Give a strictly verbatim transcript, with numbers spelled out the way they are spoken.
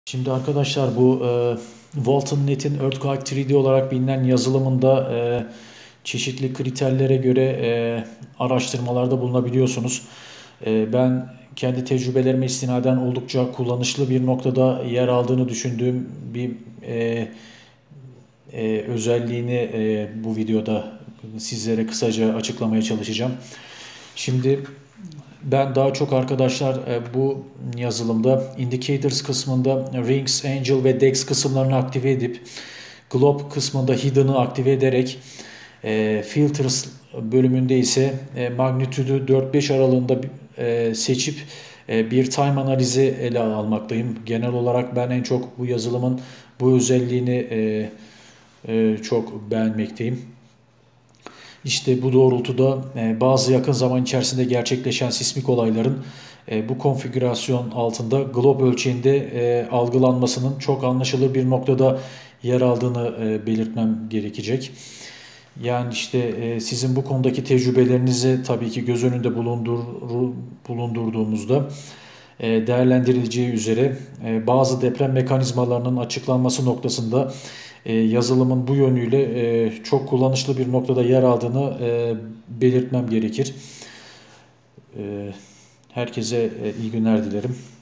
Şimdi arkadaşlar bu e, Walton Net'in Earthquake üç D olarak bilinen yazılımında e, çeşitli kriterlere göre e, araştırmalarda bulunabiliyorsunuz. E, ben kendi tecrübelerime istinaden oldukça kullanışlı bir noktada yer aldığını düşündüğüm bir e, e, özelliğini e, bu videoda sizlere kısaca açıklamaya çalışacağım. Şimdi ben daha çok arkadaşlar e, bu yazılımda Indicators kısmında Rings, Angel ve Dex kısımlarını aktive edip Globe kısmında Hidden'ı aktive ederek e, Filters bölümünde ise e, magnitüdü dört beş aralığında e, seçip e, bir time analizi ele almaktayım. Genel olarak ben en çok bu yazılımın bu özelliğini e, e, çok beğenmekteyim. İşte bu doğrultuda e, bazı yakın zaman içerisinde gerçekleşen sismik olayların e, bu konfigürasyon altında glob ölçeğinde e, algılanmasının çok anlaşılır bir noktada yer aldığını e, belirtmem gerekecek. Yani işte e, sizin bu konudaki tecrübelerinizi tabii ki göz önünde bulundur, bulundurduğumuzda e, değerlendirileceği üzere e, bazı deprem mekanizmalarının açıklanması noktasında e, yazılımın bu yönüyle e, çok kullanışlı bir noktada yer aldığını e, belirtmem gerekir. E, herkese e, iyi günler dilerim.